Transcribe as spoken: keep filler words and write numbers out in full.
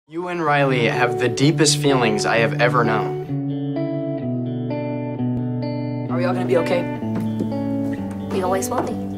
You and Riley have the deepest feelings I have ever known. Are we all gonna be okay? We always will be.